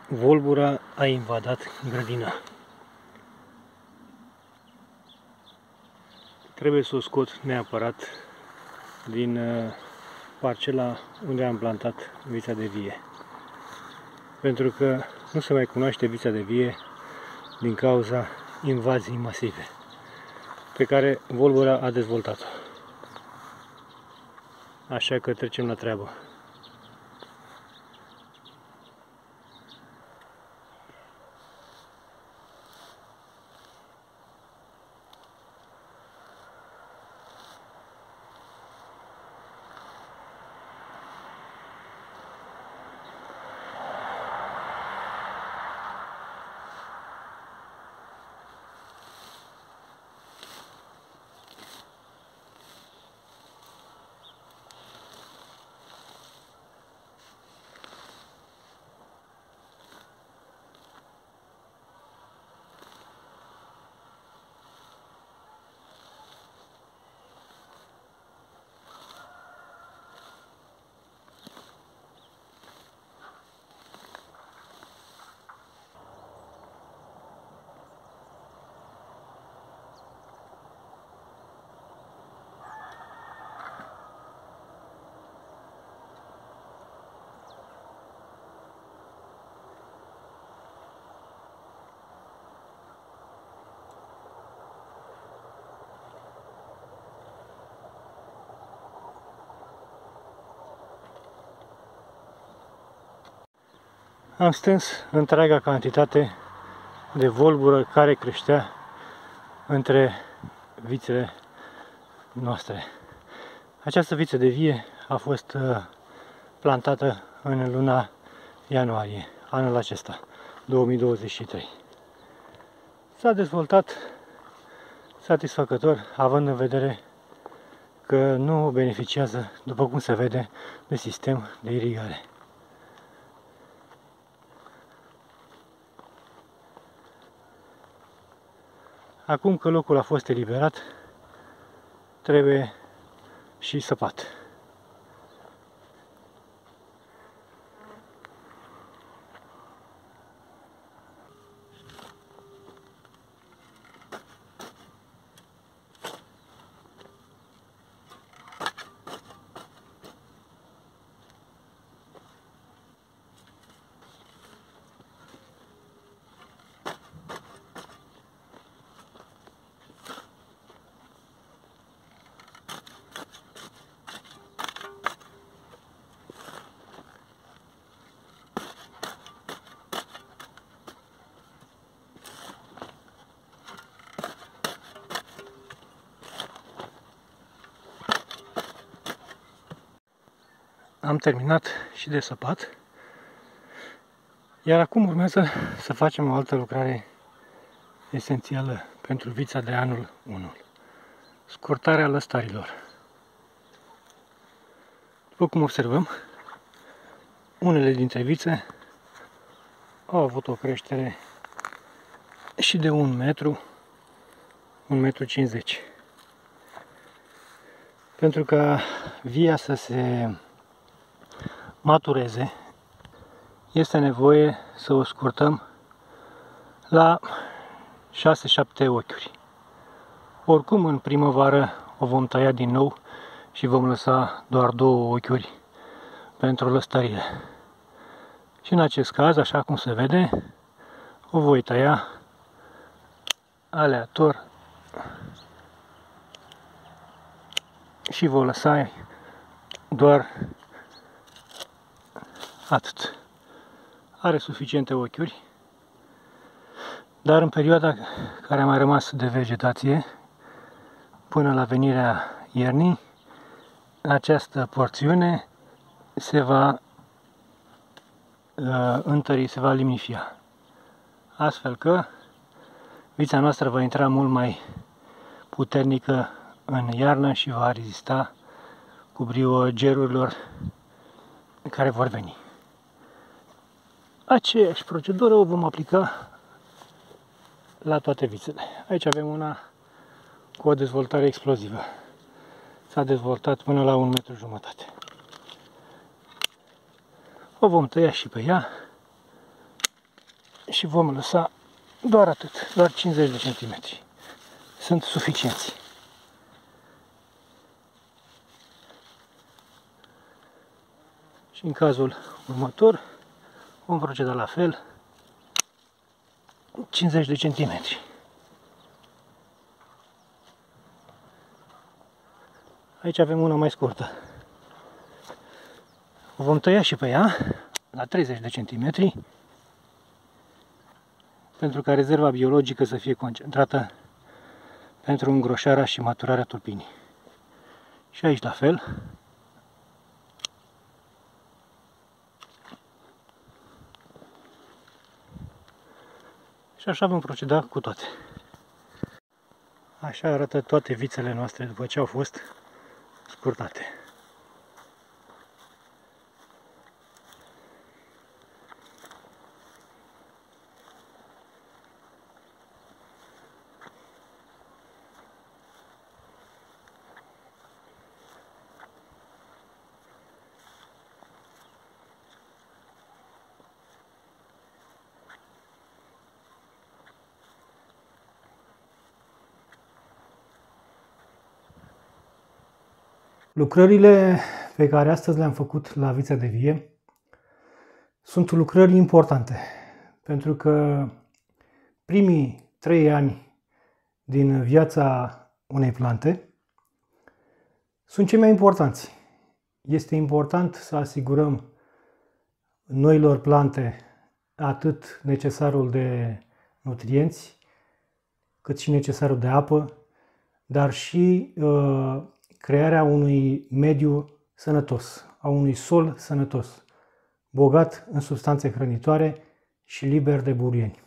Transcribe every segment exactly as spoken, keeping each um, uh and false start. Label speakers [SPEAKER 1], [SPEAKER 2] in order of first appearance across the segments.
[SPEAKER 1] Volbura a invadat grădina. Trebuie să o scot neapărat din parcela unde am plantat vița de vie. Pentru că nu se mai cunoaște vița de vie din cauza invaziei masive pe care volbura a dezvoltat-o. Așa că trecem la treabă. Am stâns întreaga cantitate de volbură care creștea între vițele noastre. Această viță de vie a fost plantată în luna ianuarie, anul acesta, două mii douăzeci și trei. S-a dezvoltat satisfăcător, având în vedere că nu beneficiază, după cum se vede, de sistem de irigare. Acum că locul a fost eliberat, trebuie și săpat. Am terminat și de săpat, iar acum urmează să facem o altă lucrare esențială pentru vița de anul unu. Scurtarea lăstarilor. După cum observăm, unele dintre vițe au avut o creștere și de un metru, un metru cincizeci. Pentru ca via să se matureze, este nevoie să o scurtăm la șase șapte ochiuri. Oricum, în primăvară o vom tăia din nou și vom lăsa doar două ochiuri pentru lăstările. Și în acest caz, așa cum se vede, o voi tăia aleator și voi lăsa doar atât. Are suficiente ochiuri, dar în perioada care a mai rămas de vegetație, până la venirea iernii, această porțiune se va uh, întări, se va limnifia. Astfel că vița noastră va intra mult mai puternică în iarnă și va rezista cu brio gerurilor care vor veni. Aceeași procedură o vom aplica la toate vițele. Aici avem una cu o dezvoltare explozivă. S-a dezvoltat până la un metru jumătate. O vom tăia și pe ea și vom lăsa doar atât, doar cincizeci de centimetri. Sunt suficienți. Și în cazul următor vom proceda la fel, cincizeci de centimetri. Aici avem una mai scurtă. O vom tăia și pe ea la treizeci de centimetri pentru ca rezerva biologică să fie concentrată pentru îngroșarea și maturarea tulpinii. Și aici la fel. Și așa vom proceda cu toate. Așa arată toate vițele noastre după ce au fost scurtate. Lucrările pe care astăzi le-am făcut la vița de vie sunt lucrări importante, pentru că primii trei ani din viața unei plante sunt cei mai importanți. Este important să asigurăm noilor plante atât necesarul de nutrienți, cât și necesarul de apă, dar și uh, crearea unui mediu sănătos, a unui sol sănătos, bogat în substanțe hrănitoare și liber de burieni.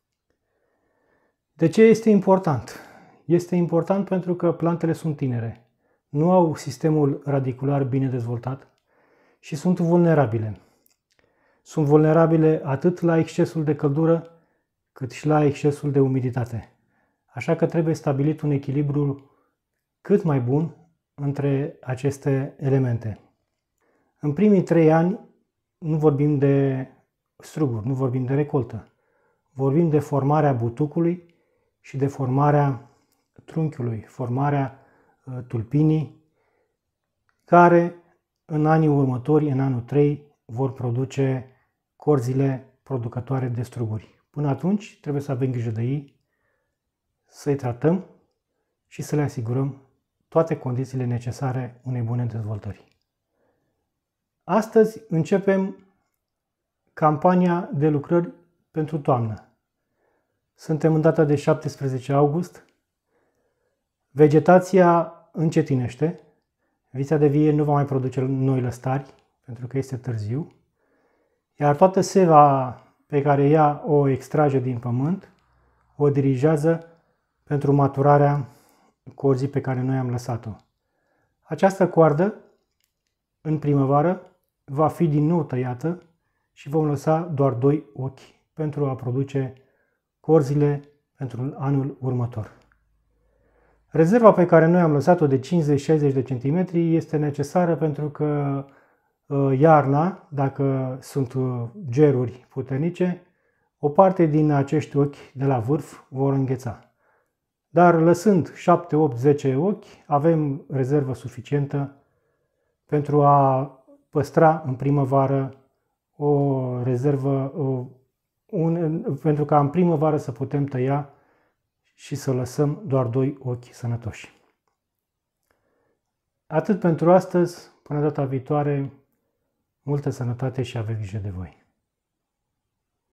[SPEAKER 1] De ce este important? Este important pentru că plantele sunt tinere, nu au sistemul radicular bine dezvoltat și sunt vulnerabile. Sunt vulnerabile atât la excesul de căldură, cât și la excesul de umiditate. Așa că trebuie stabilit un echilibru cât mai bun între aceste elemente. În primii trei ani nu vorbim de struguri, nu vorbim de recoltă. Vorbim de formarea butucului și de formarea trunchiului, formarea tulpinii, care în anii următori, în anul trei, vor produce corzile producătoare de struguri. Până atunci trebuie să avem grijă de ei, să-i tratăm și să le asigurăm toate condițiile necesare unei bune dezvoltări. Astăzi începem campania de lucrări pentru toamnă. Suntem în data de șaptesprezece august. Vegetația încetinește. Vița de vie nu va mai produce noi lăstari, pentru că este târziu. Iar toată seva pe care ea o extrage din pământ, o dirigează pentru maturarea corzii pe care noi am lăsat-o. Această coardă, în primăvară, va fi din nou tăiată și vom lăsa doar doi ochi pentru a produce corzile pentru anul următor. Rezerva pe care noi am lăsat-o de cincizeci șaizeci de centimetri este necesară pentru că iarna, dacă sunt geruri puternice, o parte din acești ochi de la vârf vor îngheța. Dar lăsând șapte, opt, zece ochi, avem rezervă suficientă pentru a păstra în primăvară o rezervă, o, un, pentru ca în primăvară să putem tăia și să lăsăm doar doi ochi sănătoși. Atât pentru astăzi, până data viitoare, multă sănătate și aveți grijă de voi!